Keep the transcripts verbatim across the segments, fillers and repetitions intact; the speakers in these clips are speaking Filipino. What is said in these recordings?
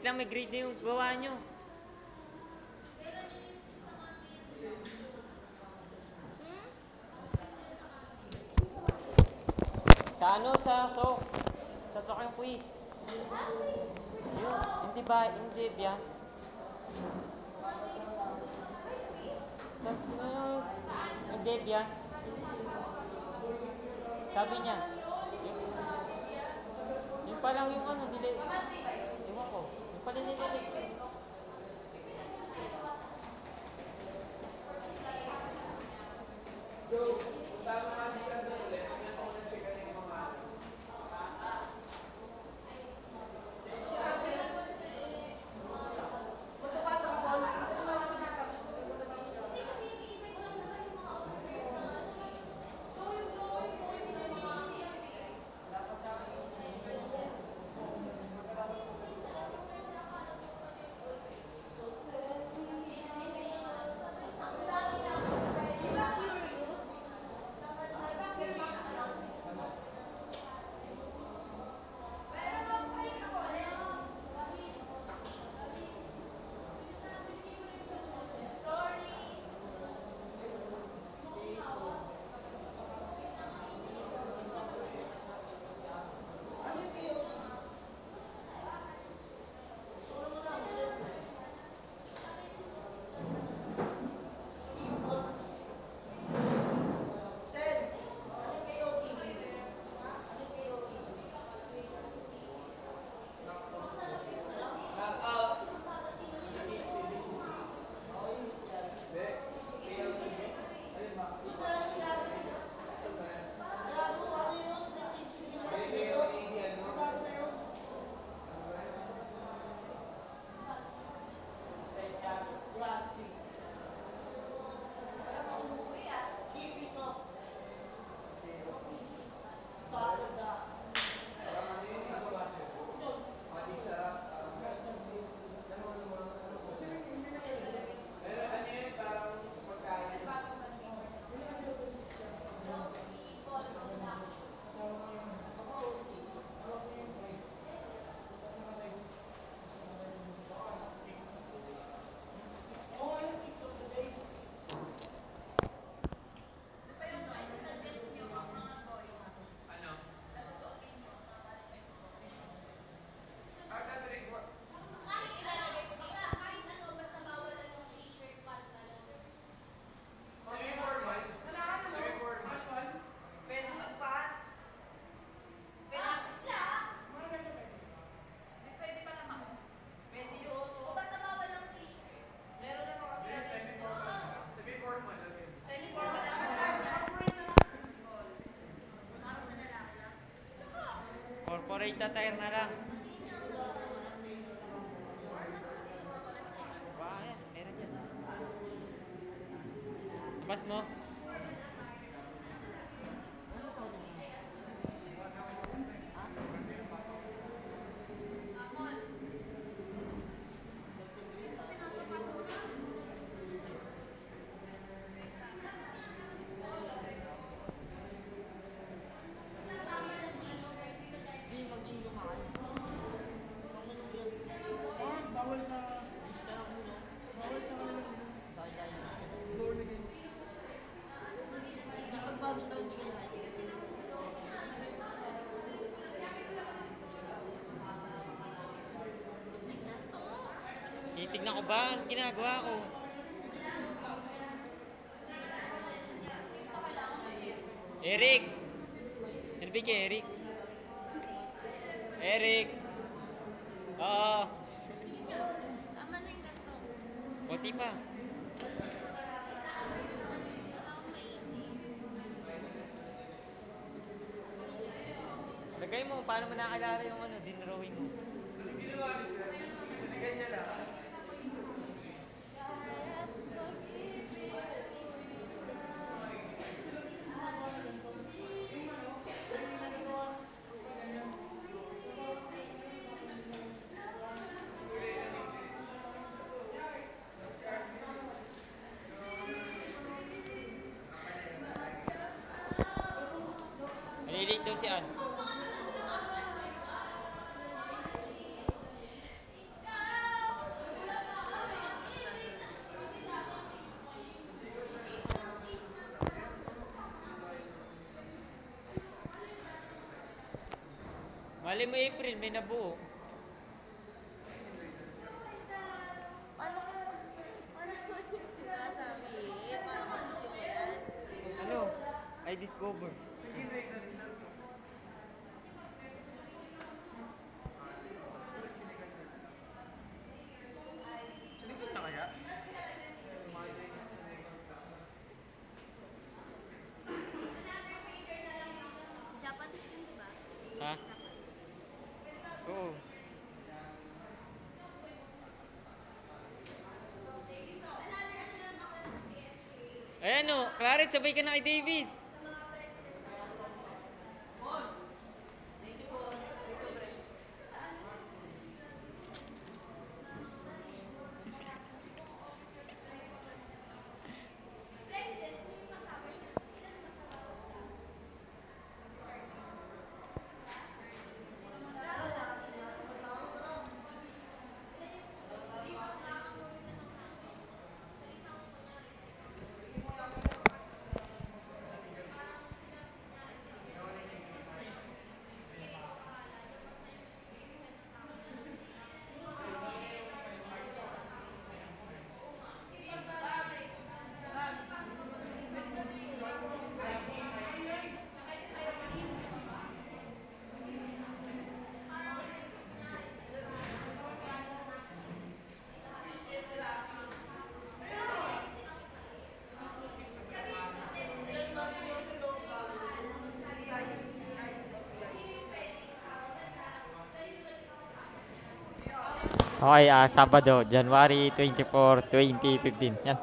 Wait lang, may grade na yung gawa nyo. Sa ano, sa sok. Sa sok yung quiz. Yun, hindi ba, hindi ba? Sa, uh, hindi ba? Sabi niya. Yung, yung palang yung ano, nila. Ewan ko. Yung pala nila. Corporate attire na lang. Bakit? Meron dyan. Labas mo. Titignan ko ba? Anong ginagawa ko? Eric! Silbi kay Eric. Eric! Oo. Tama na yung ganito. Buti pa. Lagay mo, paano mo nakakilala yung ano, dinrawing mo? Ganyan lang. Malilate daw si Ann. Mali mo April, may nabuo. Paano ko, paano ko yun diba sabihin? Paano ko sisimulan? Ano? I discover. Japanese yun, diba? Ha? Oo. Ayan o, Claret, sabay ka na kay Davis. Okay, ah, Sabado, January twenty-fourth, twenty fifteen. Yan.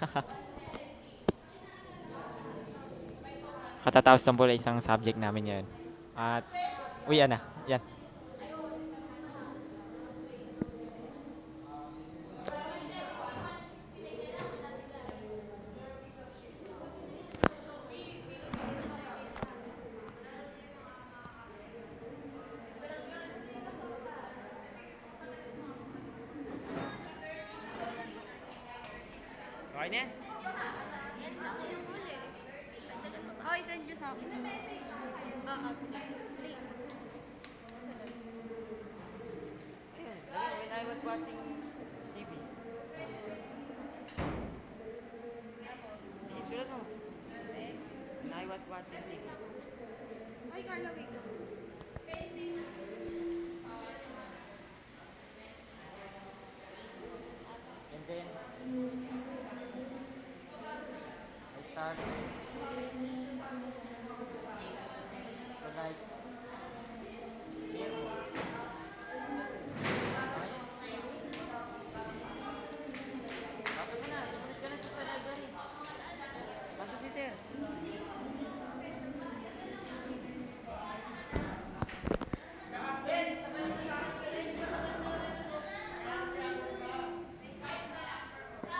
Katatapos ng pula isang subject namin yan. At, uy, na. Yan. Okay na yan? Yan lang yung huli. Oh, isend nyo sa akin. Oo, sige. Link. Ayun, ayun, when I was watching T V. Sige, sulat mo. When I was watching T V. Ay, Carla, wait.